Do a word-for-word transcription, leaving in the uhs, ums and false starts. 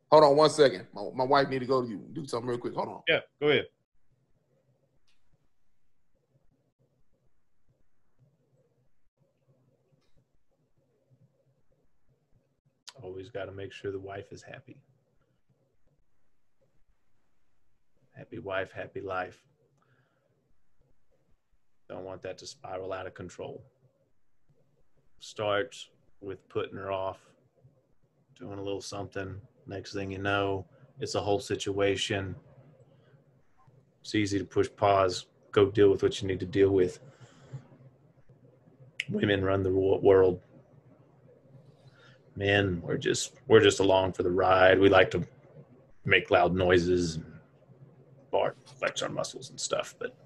Hold on one second. My, my wife need to go to you. Do something real quick. Hold on. Yeah, go ahead. Always got to make sure the wife is happy. Happy wife, happy life. Don't want that to spiral out of control. Starts with putting her off, doing a little something. Next thing you know, it's a whole situation. It's easy to push pause, go deal with what you need to deal with. Women run the world. Men, we're just we're just along for the ride. We like to make loud noises and bark, flex our muscles and stuff, but